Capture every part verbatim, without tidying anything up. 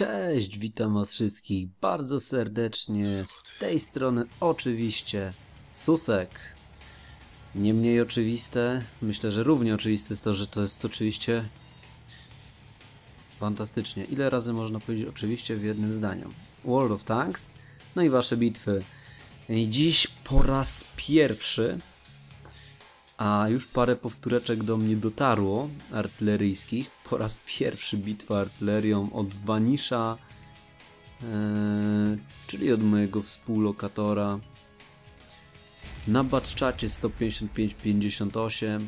Cześć, witam was wszystkich bardzo serdecznie, z tej strony oczywiście Susek. Nie mniej oczywiste, myślę, że równie oczywiste jest to, że to jest oczywiście fantastycznie. Ile razy można powiedzieć oczywiście w jednym zdaniu? World of Tanks, no i wasze bitwy. I dziś po raz pierwszy, a już parę powtóreczek do mnie dotarło, artyleryjskich, po raz pierwszy bitwa artylerią od Vanisha, yy, czyli od mojego współlokatora, na batczacie sto pięćdziesiąt pięć pięćdziesiąt osiem.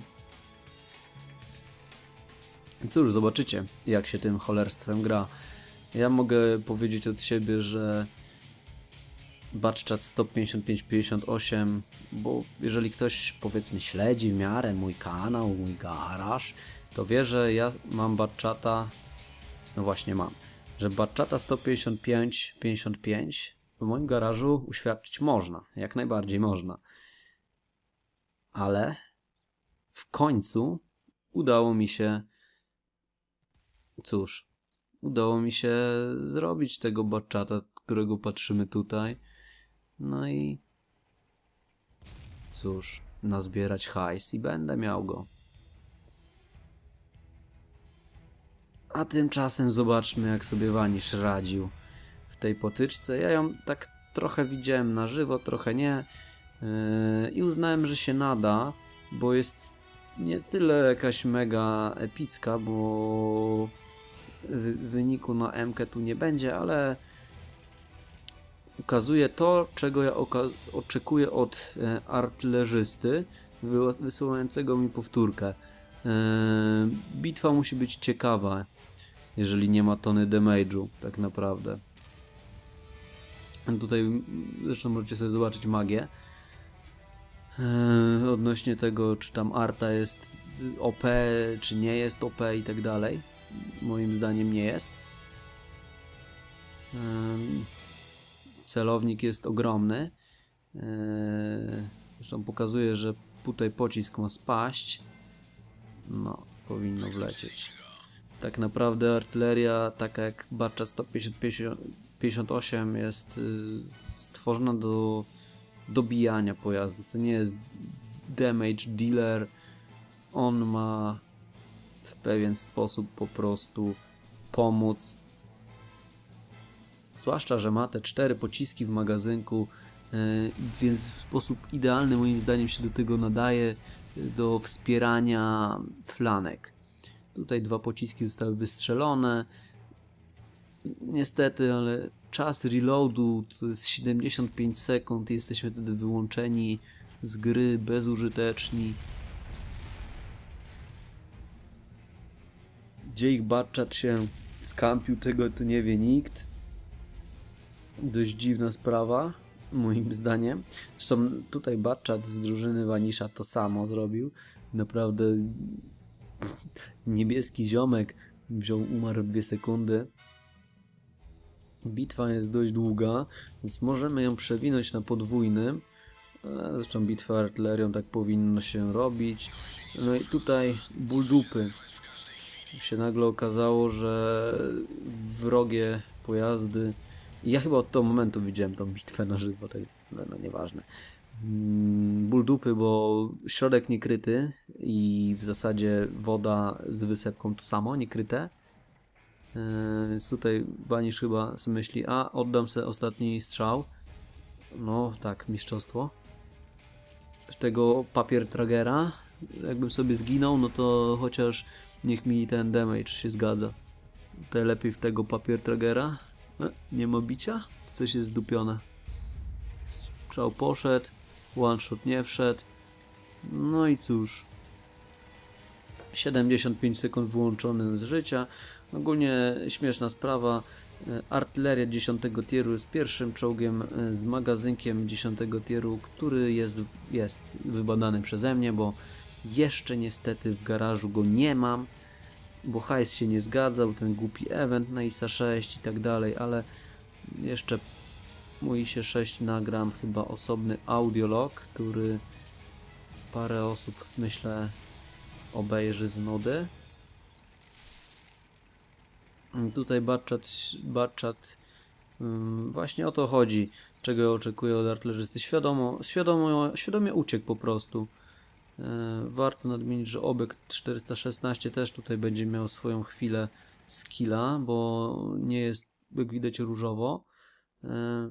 Cóż, zobaczycie, jak się tym cholerstwem gra. Ja mogę powiedzieć od siebie, że batczat sto pięćdziesiąt pięć pięćdziesiąt osiem, bo jeżeli ktoś, powiedzmy, śledzi w miarę mój kanał, mój garaż, to wie, że ja mam batchata, no właśnie mam, że batchata sto pięćdziesiąt pięć pięćdziesiąt pięć w moim garażu uświadczyć można, jak najbardziej można. Ale w końcu udało mi się, cóż, udało mi się zrobić tego batchata, którego patrzymy tutaj. No i cóż, nazbierać hajs i będę miał go. A tymczasem zobaczmy, jak sobie Vanish radził w tej potyczce. Ja ją tak trochę widziałem na żywo, trochę nie. Yy, I uznałem, że się nada, bo jest nie tyle jakaś mega epicka, bo wy wyniku na M-kę tu nie będzie, ale ukazuje to, czego ja oczekuję od e, artylerzysty wy wysyłającego mi powtórkę. E, bitwa musi być ciekawa, jeżeli nie ma tony damage'u, tak naprawdę. Tutaj zresztą możecie sobie zobaczyć magię. E, odnośnie tego, czy tam arta jest O P, czy nie jest O P i tak dalej. Moim zdaniem nie jest. E, Celownik jest ogromny. Zresztą pokazuje, że tutaj pocisk ma spaść. No, powinno wlecieć. Tak naprawdę artyleria, taka jak batchat sto pięćdziesiąt pięćdziesiąt osiem, jest stworzona do dobijania pojazdu. To nie jest damage dealer. On ma w pewien sposób po prostu pomóc. Zwłaszcza, że ma te cztery pociski w magazynku, yy, więc w sposób idealny moim zdaniem się do tego nadaje, do wspierania flanek. Tutaj dwa pociski zostały wystrzelone. Niestety, ale czas reloadu to jest siedemdziesiąt pięć sekund i jesteśmy wtedy wyłączeni z gry, bezużyteczni. Gdzie ich batchat się skampił, tego to nie wie nikt. Dość dziwna sprawa, moim zdaniem. Zresztą tutaj batchat z drużyny Vanisha to samo zrobił. Naprawdę niebieski ziomek wziął, umarł w dwie sekundy. Bitwa jest dość długa, więc możemy ją przewinąć na podwójnym. Zresztą bitwa artylerią tak powinno się robić. No i tutaj ból dupy. Się nagle okazało, że wrogie pojazdy. I ja chyba od tego momentu widziałem tą bitwę na żywo, tak, no, no nieważne. Ból dupy, bo środek niekryty i w zasadzie woda z wysepką to samo, niekryte. Więc tutaj Vanish chyba sobie myśli, a oddam sobie ostatni strzał. No tak, mistrzostwo. Z tego papier tragera, jakbym sobie zginął, no to chociaż niech mi ten damage się zgadza. Tutaj lepiej w tego papier tragera. E, nie ma bicia? Coś jest zdupione. Strzał poszedł, one shot nie wszedł. No i cóż. siedemdziesiąt pięć sekund wyłączony z życia. Ogólnie śmieszna sprawa. Artyleria dziesiątego tieru jest pierwszym czołgiem z magazynkiem dziesiątego tieru, który jest, jest wybadany przeze mnie, bo jeszcze niestety w garażu go nie mam. Bo hajs się nie zgadzał, ten głupi event na I S A sześć i tak dalej, ale jeszcze mój I S A sześć nagram chyba osobny audiolog, który parę osób, myślę, obejrzy z nudy. Tutaj Batchat, Batchat um, właśnie o to chodzi, czego oczekuję od artylerzysty. Świadomo, świadomo, świadomie uciekł po prostu. E, warto nadmienić, że obiekt czterysta szesnaście też tutaj będzie miał swoją chwilę skilla, bo nie jest, jak widać, różowo. E,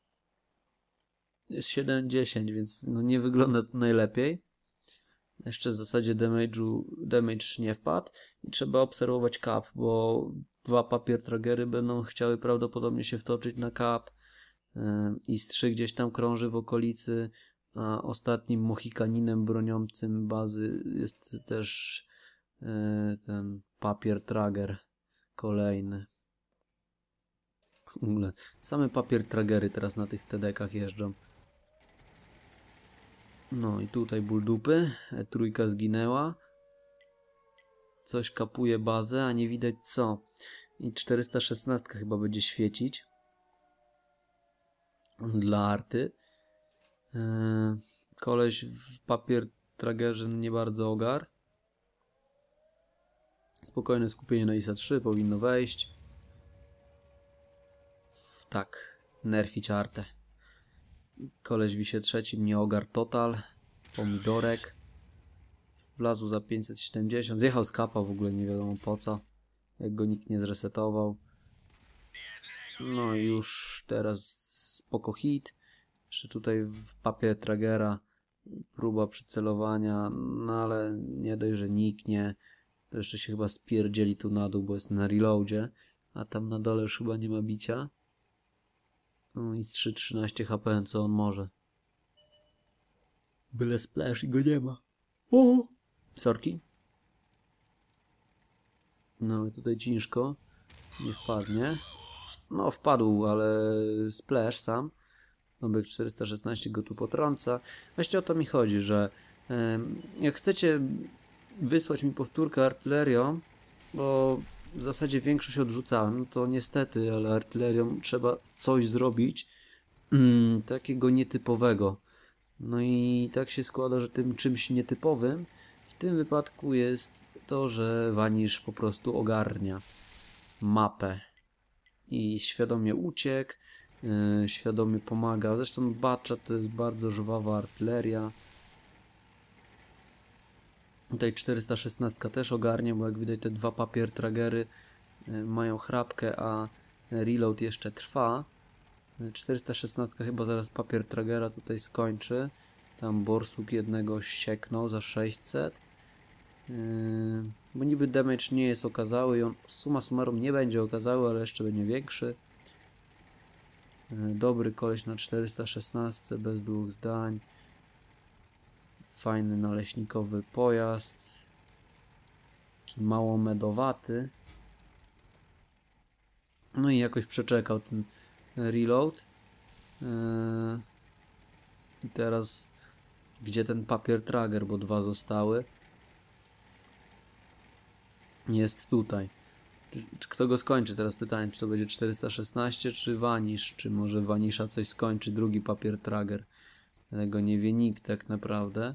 jest siedem dziesięć, więc no nie wygląda to najlepiej. Jeszcze w zasadzie damage'u, damage nie wpadł i trzeba obserwować cap, bo dwa papier tragery będą chciały prawdopodobnie się wtoczyć na cap yy, i strzy gdzieś tam krąży w okolicy, a ostatnim mohikaninem broniącym bazy jest też yy, ten papier trager kolejny. W ogóle same papier tragery teraz na tych T D kach jeżdżą. No i tutaj ból dupy, E trójka zginęła. Coś kapuje bazę, a nie widać co. I czterysta szesnaście chyba będzie świecić. Dla arty. Yy, koleś w papier tragerze nie bardzo ogar. Spokojne skupienie na I S A trzy powinno wejść. Tak, nerfić artę. Koleś wisie trzecim, nie ogar total. Pomidorek. Wlazł za pięćset siedemdziesiąt. Zjechał z kapa w ogóle nie wiadomo po co. Jak go nikt nie zresetował. No i już teraz spoko hit. Jeszcze tutaj w papier tragera próba przycelowania. No ale nie dość, że niknie. To jeszcze się chyba spierdzieli tu na dół, bo jest na reloadzie. A tam na dole już chyba nie ma bicia. No i trzy trzynaście H P, co on może. Byle splash i go nie ma. O! Sorki. No i tutaj ciężko. Nie wpadnie. No wpadł, ale splash sam. Obiekt czterysta szesnaście go tu potrąca. Właśnie o to mi chodzi, że yy, jak chcecie wysłać mi powtórkę artylerią, bo w zasadzie większość odrzucałem, to niestety, ale artylerią trzeba coś zrobić mm, takiego nietypowego. No i tak się składa, że tym czymś nietypowym w tym wypadku jest to, że Vanish po prostu ogarnia mapę i świadomie uciekł, yy, świadomie pomaga. Zresztą Batchat to jest bardzo żwawa artyleria. Tutaj czterysta szesnaście też ogarnia, bo jak widać te dwa papier tragery yy, mają chrapkę, a reload jeszcze trwa. czterysta szesnaście chyba zaraz papier tragera tutaj skończy. Tam borsuk jednego sieknął za sześćset. Yy, bo niby damage nie jest okazały i on summa summarum nie będzie okazały, ale jeszcze będzie większy. Yy, dobry koleś na czterysta szesnaście, bez dwóch zdań. Fajny naleśnikowy pojazd. Taki mało medowaty. No i jakoś przeczekał ten reload. Yy, I teraz gdzie ten papier trager, bo dwa zostały. Jest tutaj. Czy, czy kto go skończy? Teraz pytanie, czy to będzie czterysta szesnaście, czy Vanish, czy może Vanisha coś skończy, drugi papier trager. Tego nie wie nikt tak naprawdę.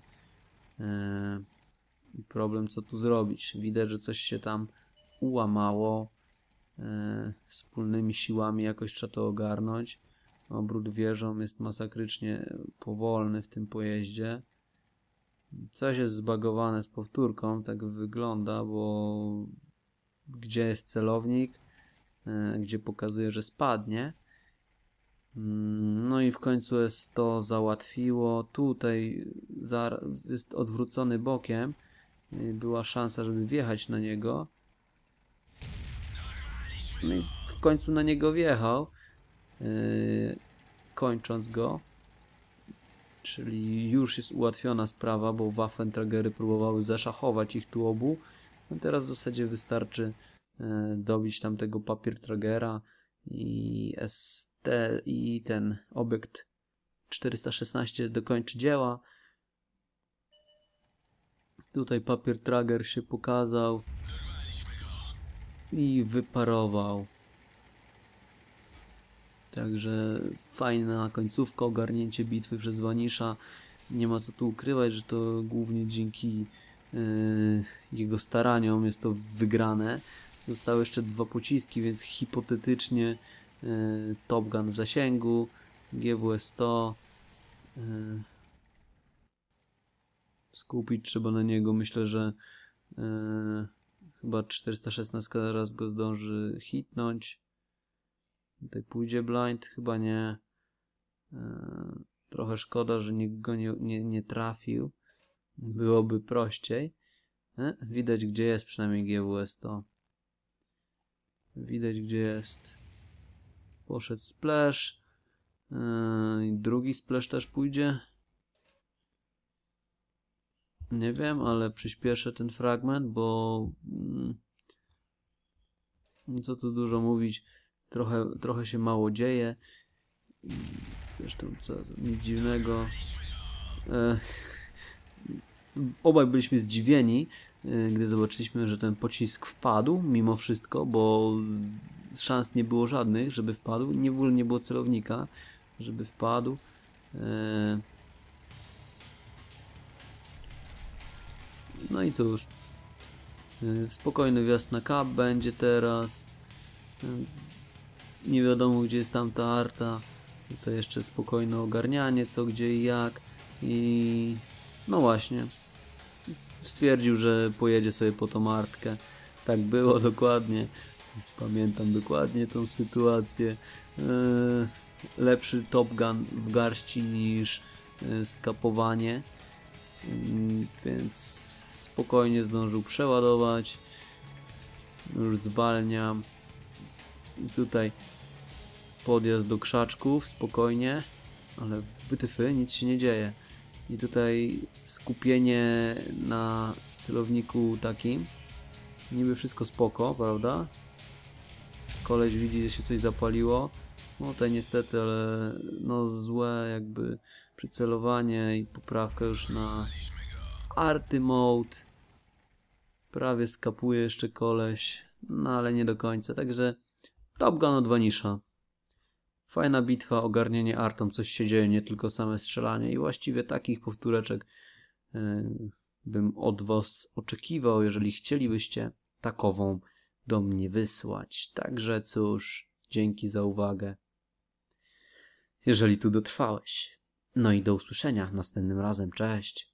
Yy, problem co tu zrobić. Widać, że coś się tam ułamało. Yy, wspólnymi siłami jakoś trzeba to ogarnąć. Obrót wieżą jest masakrycznie powolny w tym pojeździe. Coś jest zbagowane z powtórką, tak wygląda, bo gdzie jest celownik, yy, gdzie pokazuje, że spadnie. Yy, no i w końcu jest to załatwiło. Tutaj jest odwrócony bokiem. Yy, była szansa, żeby wjechać na niego. No i w końcu na niego wjechał, yy, kończąc go. Czyli już jest ułatwiona sprawa, bo Waffentragery próbowały zaszachować ich tu obu. No teraz w zasadzie wystarczy yy, dobić tamtego papier tragera i S T i ten obiekt czterysta szesnaście dokończy dzieła. Tutaj papier trager się pokazał i wyparował. Także fajna końcówka, ogarnięcie bitwy przez Vanisha. Nie ma co tu ukrywać, że to głównie dzięki yy, jego staraniom jest to wygrane. Zostały jeszcze dwa pociski, więc hipotetycznie yy, Top Gun w zasięgu, G W S sto. Yy, skupić trzeba na niego. Myślę, że yy, chyba czterysta szesnaście raz go zdąży hitnąć. Tutaj pójdzie blind? Chyba nie. Yy, trochę szkoda, że nikt go nie, nie, nie trafił. Byłoby prościej. Yy, widać, gdzie jest przynajmniej G W S sto. Widać, gdzie jest. Poszedł splash. Yy, drugi splash też pójdzie. Nie wiem, ale przyspieszę ten fragment, bo yy, co tu dużo mówić, trochę, trochę się mało dzieje. Zresztą co, nic dziwnego. Yy, obaj byliśmy zdziwieni, yy, gdy zobaczyliśmy, że ten pocisk wpadł mimo wszystko, bo szans nie było żadnych, żeby wpadł. Nie, w ogóle nie było celownika, żeby wpadł. Yy, No i cóż, spokojny wjazd na kap będzie teraz. Nie wiadomo, gdzie jest tamta arta. To jeszcze spokojne ogarnianie, co, gdzie i jak. I no właśnie, stwierdził, że pojedzie sobie po tą artkę. Tak było dokładnie. Pamiętam dokładnie tą sytuację. Lepszy Top Gun w garści niż skapowanie. Więc spokojnie zdążył przeładować. Już zwalniam. Tutaj podjazd do krzaczków, spokojnie, ale wytyfy, nic się nie dzieje. I tutaj skupienie na celowniku takim. Niby wszystko spoko, prawda? Koleś widzi, że się coś zapaliło. No tutaj niestety, ale no złe jakby przycelowanie i poprawka już na arty mode. Prawie skapuje jeszcze koleś, no ale nie do końca. Także Top Gun od Vanisha. Fajna bitwa, ogarnienie artą, coś się dzieje, nie tylko same strzelanie. I właściwie takich powtóreczek yy, bym od was oczekiwał, jeżeli chcielibyście takową do mnie wysłać. Także cóż, dzięki za uwagę, jeżeli tu dotrwałeś. No i do usłyszenia następnym razem. Cześć!